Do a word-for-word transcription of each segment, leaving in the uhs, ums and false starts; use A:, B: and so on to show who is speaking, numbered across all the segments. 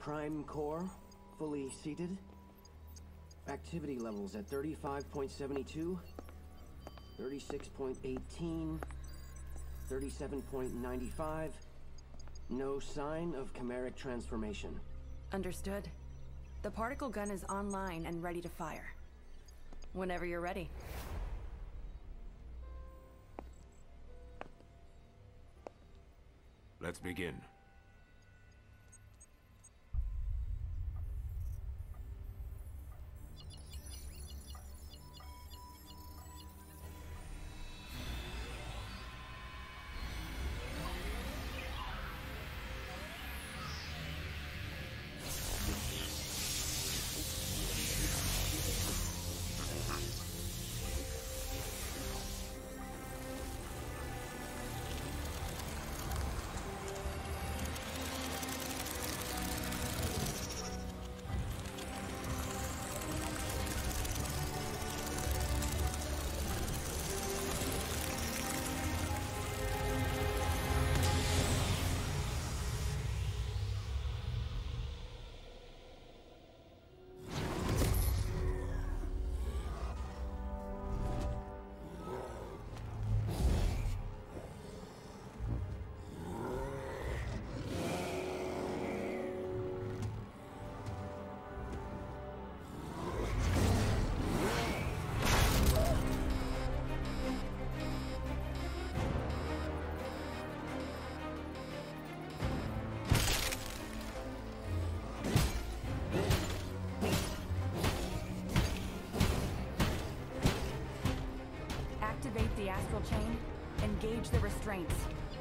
A: Prime core, fully seated. Activity levels at thirty-five point seven two, thirty-six point one eight, thirty-seven point nine five. No sign of chimeric transformation.
B: Understood. The particle gun is online and ready to fire. Whenever you're ready.
C: Let's begin.
B: Activate the astral chain. Engage the restraints.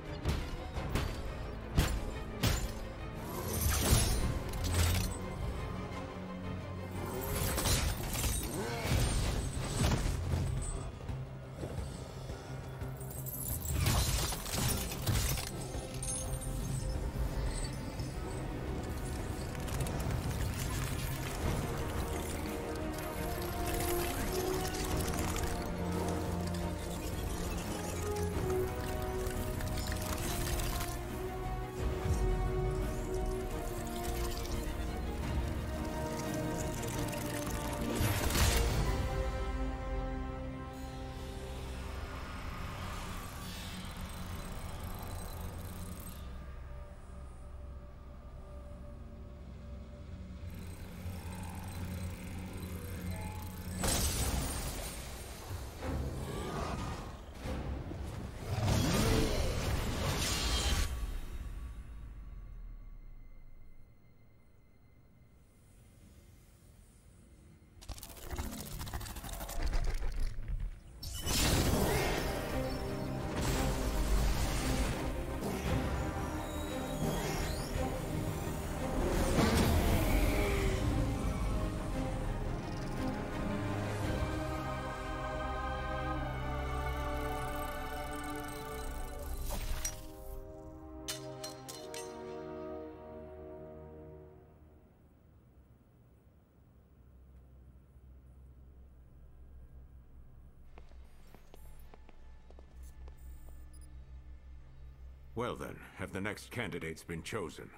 C: Well then, have the next candidates been chosen?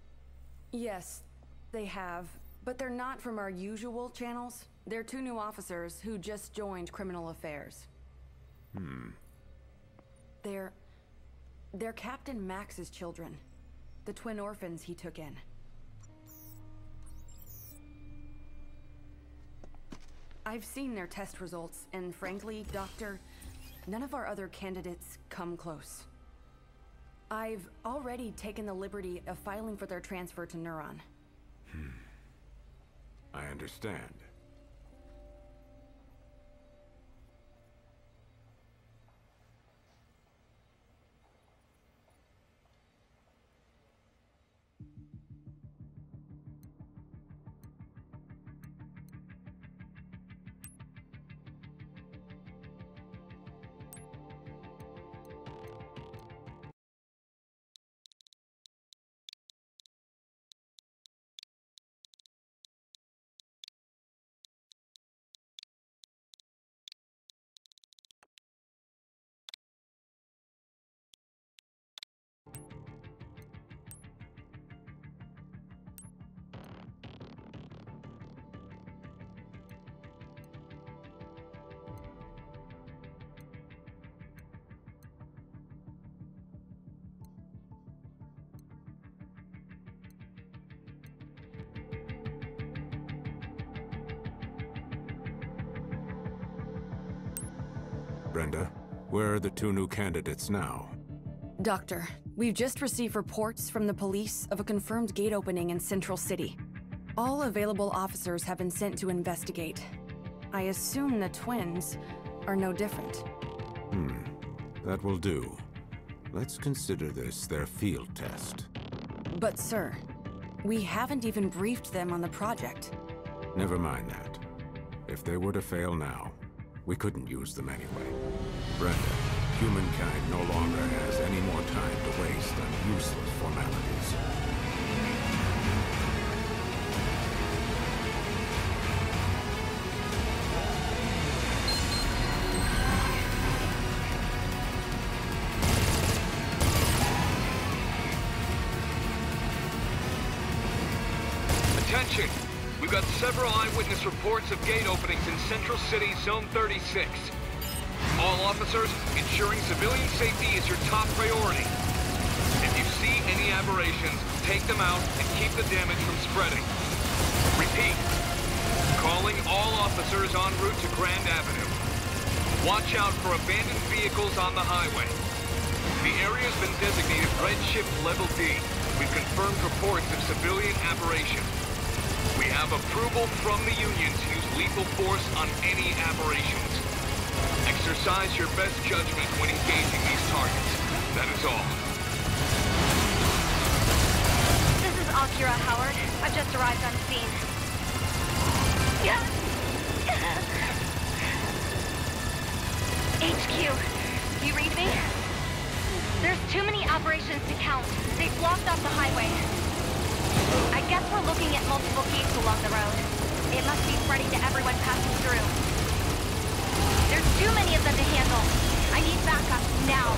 B: Yes, they have. But they're not from our usual channels. They're two new officers who just joined Criminal Affairs.
C: Hmm.
B: They're... They're Captain Max's children. The twin orphans he took in. I've seen their test results, and frankly, Doctor, none of our other candidates come close. I've already taken the liberty of filing for their transfer to Neuron.
C: Hmm. I understand. Brenda. Where are the two new candidates now?
B: Doctor, we've just received reports from the police of a confirmed gate opening in Central City. All available officers have been sent to investigate. I assume the twins are no different.
C: Hmm. That will do. Let's consider this their field test.
B: But sir, we haven't even briefed them on the project.
C: Never mind that. If they were to fail now, we couldn't use them anyway. Brenda, humankind no longer has any more time to waste on useless formalities.
D: Attention! We've got several eyewitness reports of gate openings in Central City, Zone thirty-six. All officers, ensuring civilian safety is your top priority. If you see any aberrations, take them out and keep the damage from spreading. Repeat. Calling all officers en route to Grand Avenue. Watch out for abandoned vehicles on the highway. The area's been designated Red Shift Level D. We've confirmed reports of civilian aberration. We have approval from the Union to use lethal force on any aberrations. Exercise your best judgment when engaging these targets. That is all.
E: This is Akira, Howard. I've just arrived on scene. H Q, do you read me? There's too many aberrations to count. They've blocked off the highway. I guess we're looking at multiple gates along the road. It must be spreading to everyone passing through. There's too many of them to handle. I need backup now.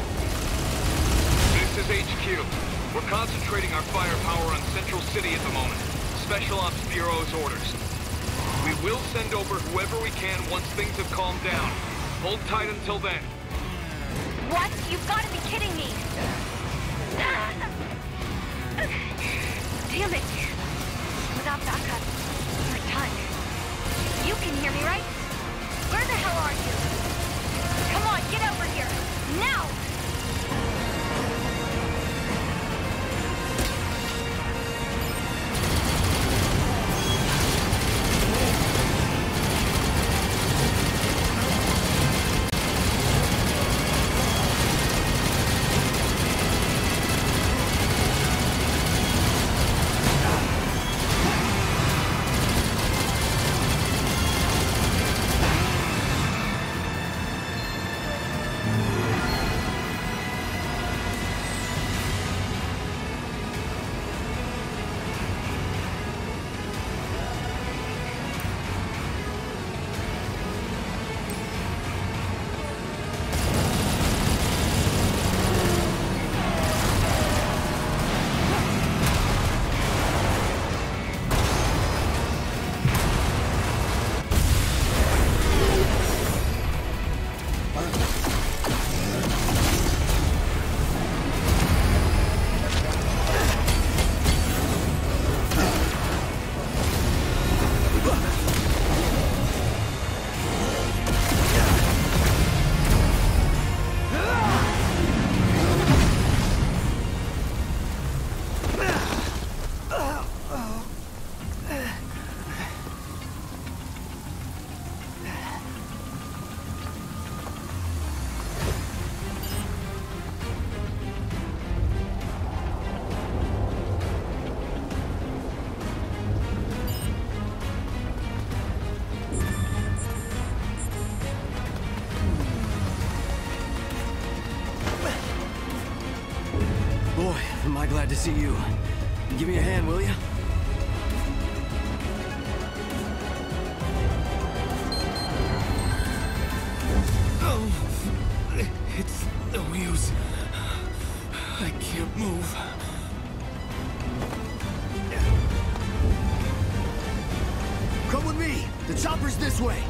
D: This is H Q. We're concentrating our firepower on Central City at the moment. Special Ops Bureau's orders. We will send over whoever we can once things have calmed down. Hold tight until then.
E: What? You've got to be kidding me! Damn it! Without backup, we're done. You can hear me, right? Where the hell are you? Come on, get over here! Now!
A: Am I glad to see you. Give me a hand, will you?
F: Oh, it's no use. I can't move.
A: Come with me. The chopper's this way.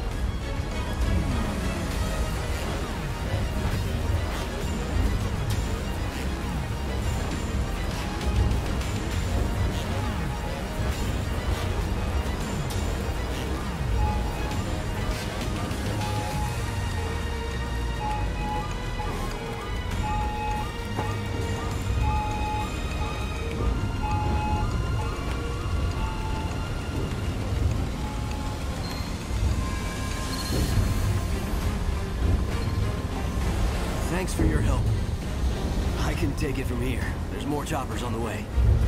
G: Thanks for your help. I can take it from here. There's more choppers on the way.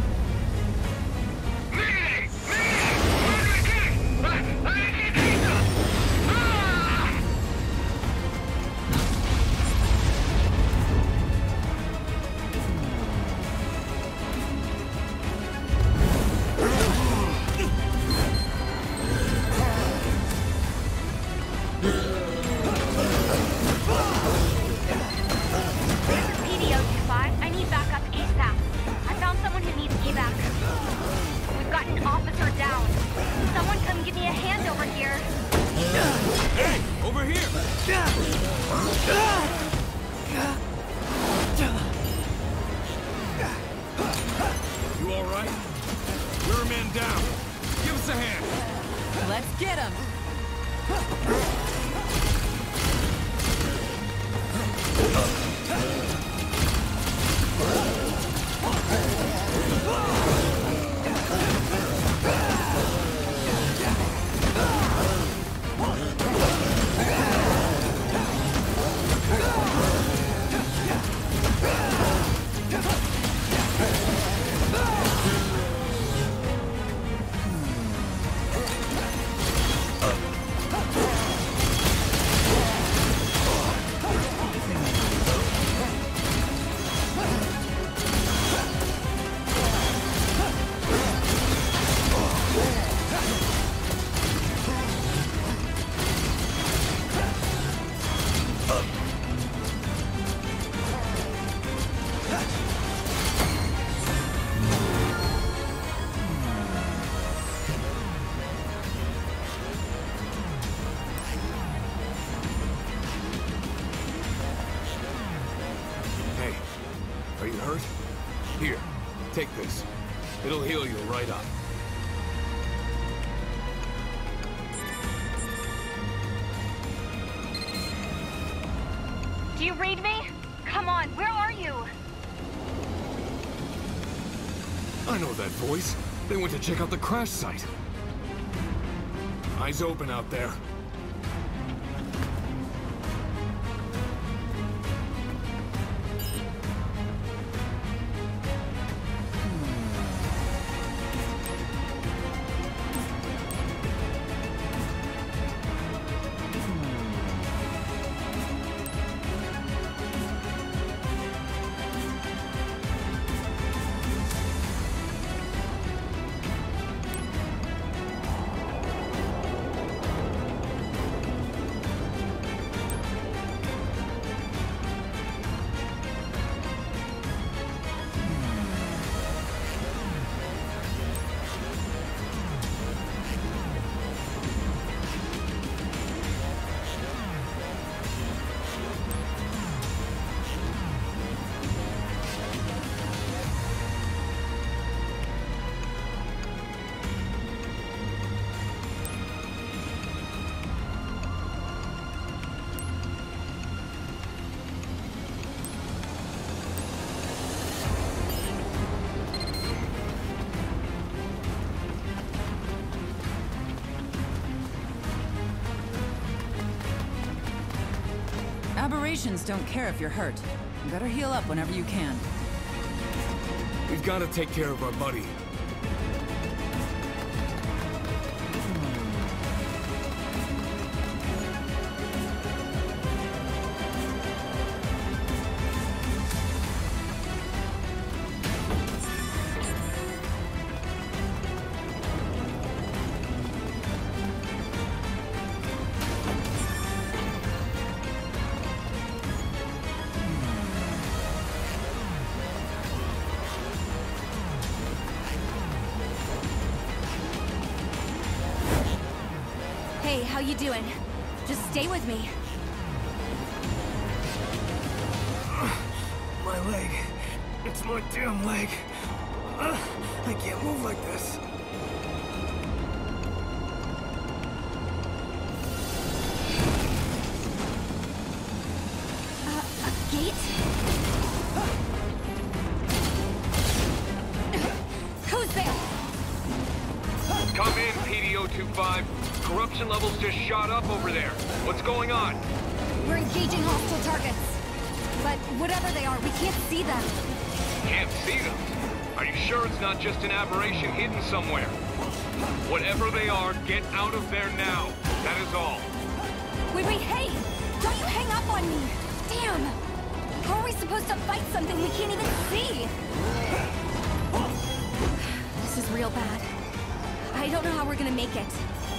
D: Take this. It'll heal you right up.
E: Do you read me? Come on, where are you?
D: I know that voice. They went to check out the crash site. Eyes open out there.
H: Aberrations don't care if you're hurt. You better heal up whenever you can.
D: We've got to take care of our buddy.
E: Hey, how you doing? Just stay with me.
G: My leg. It's my damn leg. Uh, I can't move like this.
E: Uh, a gate? Who's there?
D: Come in, P D zero two five. Corruption levels just shot up over there. What's going on?
E: We're engaging hostile targets. but whatever they are, we can't see them.
D: Can't see them? Are you sure it's not just an aberration hidden somewhere? Whatever they are, get out of there now. That is all.
E: Wait, wait, hey! Don't you hang up on me! Damn! How are we supposed to fight something we can't even see? This is real bad. I don't know how we're gonna make it.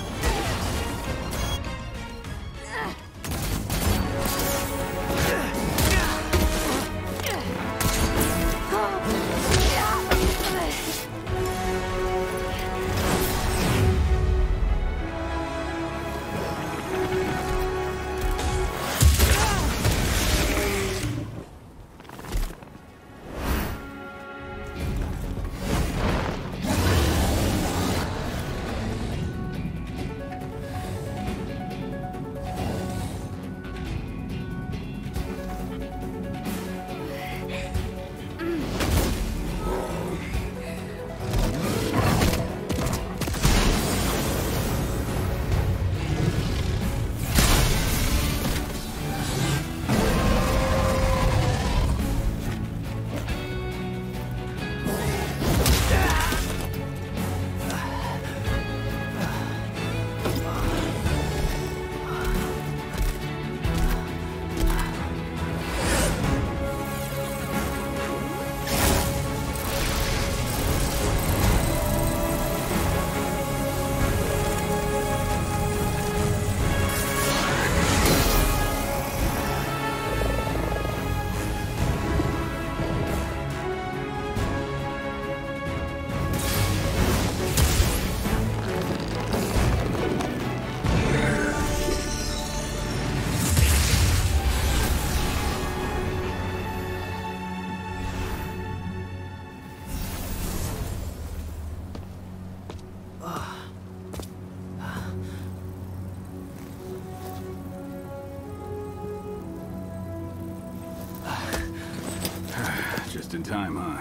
F: Just in time, huh?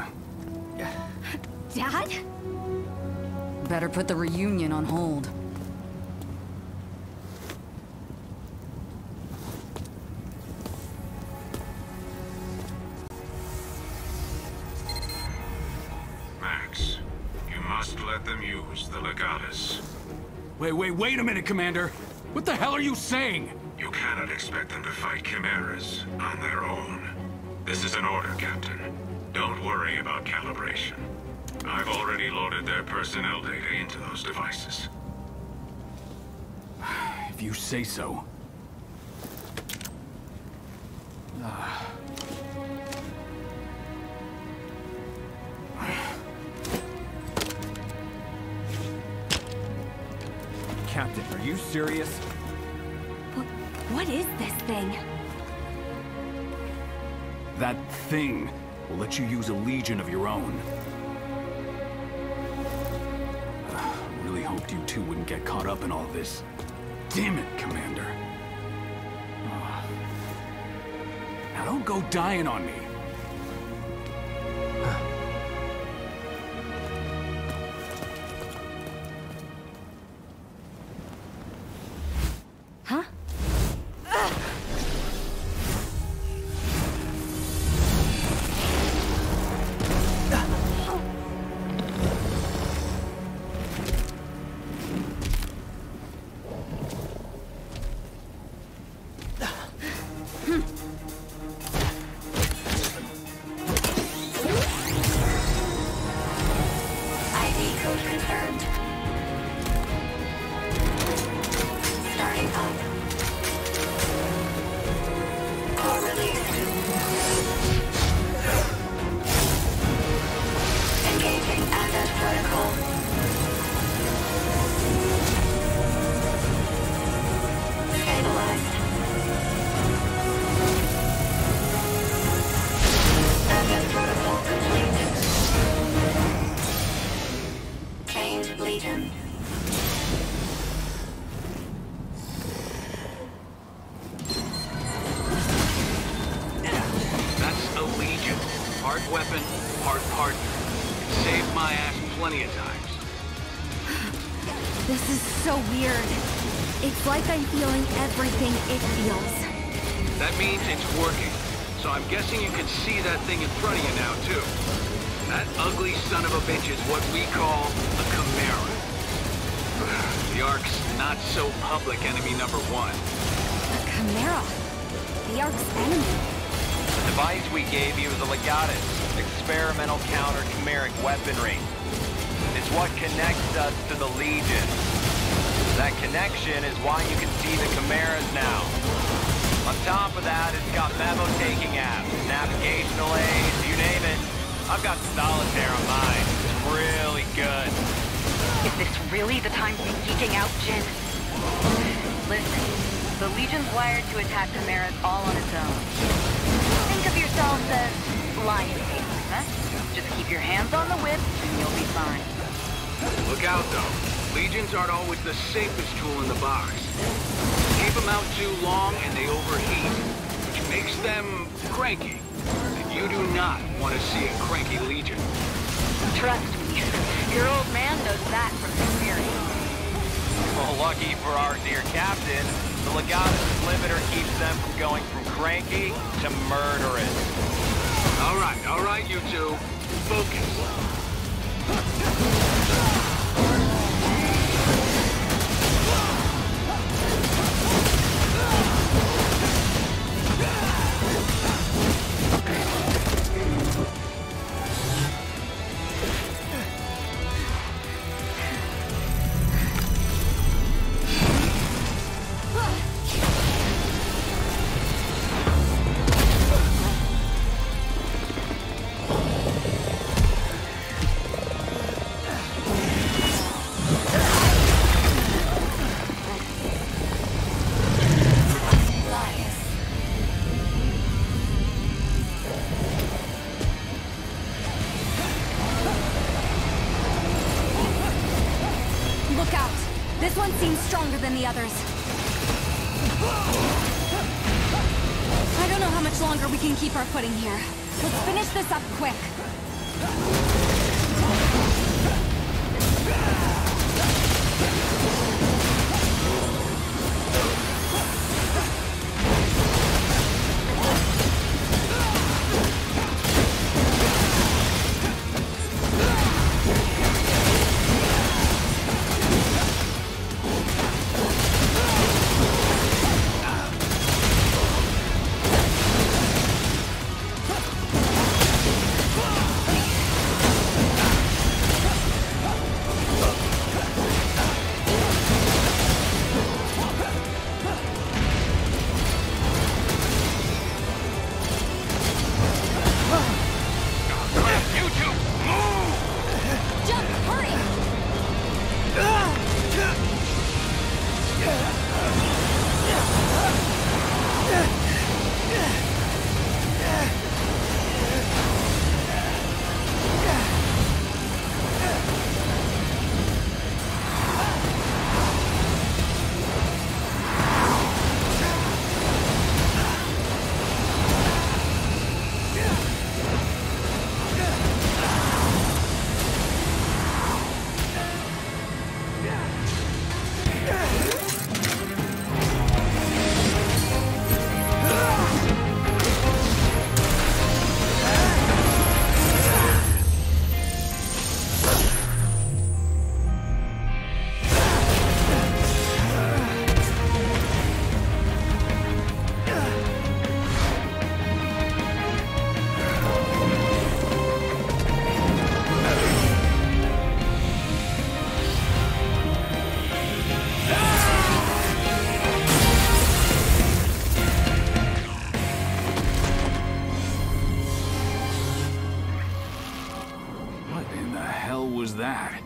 E: Dad?
H: Better put the reunion on hold.
C: Max, you must let them use the Legatus.
F: Wait, wait, wait a minute, Commander! What the hell are you saying?
C: You cannot expect them to fight chimeras on their own. This is an order, Captain. Don't worry about calibration. I've already loaded their personnel data into those devices.
F: If you say so. Ah. Captain, are you serious?
E: What, what is this thing?
F: That thing will let you use a legion of your own. Uh, really hoped you two wouldn't get caught up in all this. Damn it, Commander. Uh, now don't go dying on me.
E: Huh?
D: Part weapon, part partner. It saved my ass plenty of times.
E: This is so weird. It's like I'm feeling everything it feels.
D: That means it's working. so I'm guessing you can see that thing in front of you now, too. That ugly son of a bitch is what we call a Chimera. The Ark's not-so-public enemy number one.
E: A Chimera? The Ark's enemy?
I: The device we gave you is a Legatus, experimental counter-chimeric weaponry. It's what connects us to the Legion. That connection is why you can see the Chimeras now. On top of that, it's got memo-taking apps, navigational aids, you name it. I've got solitaire on mine. It's really good.
E: Is this really the time to be geeking out, Jin? Listen, the Legion's wired to attack Chimeras all on its own. Think of yourselves as lion tails, huh? Just keep your hands on the whip and you'll be fine.
D: Look out, though. Legions aren't always the safest tool in the box. Keep them out too long and they overheat, which makes them cranky. And you do not want to see a cranky Legion.
E: Trust me, your old man knows that from experience.
I: Well, lucky for our dear captain, the Legatus limiter keeps them from going from cranky to murderous.
D: All right, all right, you two. Focus.
E: This one seems stronger than the others. I don't know how much longer we can keep our footing here. Let's finish this up quick.
F: That?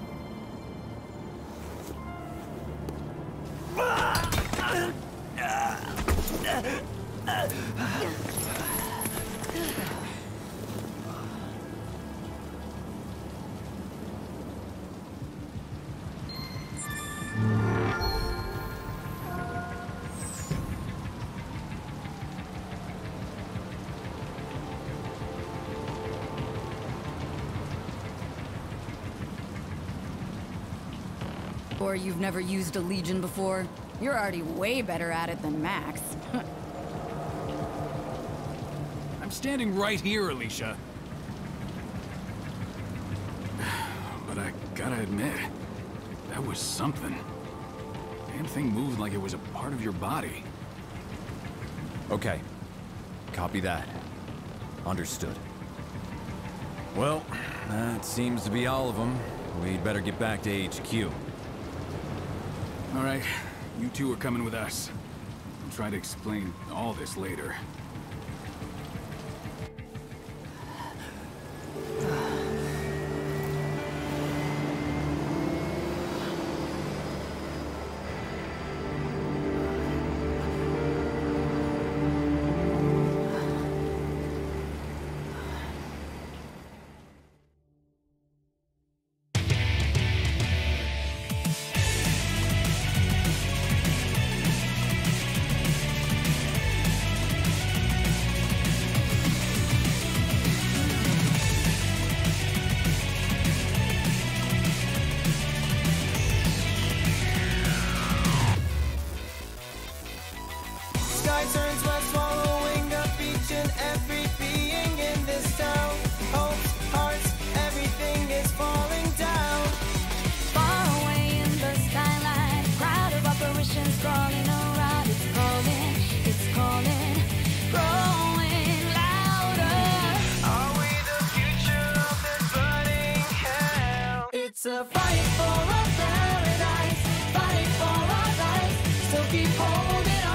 H: Or you've never used a Legion before? You're already way better at it than Max.
F: I'm standing right here, Alicia. But I gotta admit, that was something. Damn thing moved like it was a part of your body.
J: Okay. Copy that. Understood. Well, that seems to be all of them. We'd better get back to H Q.
F: All right, you two are coming with us. I'll try to explain all this later.
K: Sky turns west, swallowing up each and every being in this town. Hopes, hearts, everything is falling down.
L: Far away in the skyline, crowd of apparitions crawling around. It's calling, it's calling, growing louder.
K: Are we the future of this burning hell? It's a fight for a paradise, fight for our lives. So keep holding on.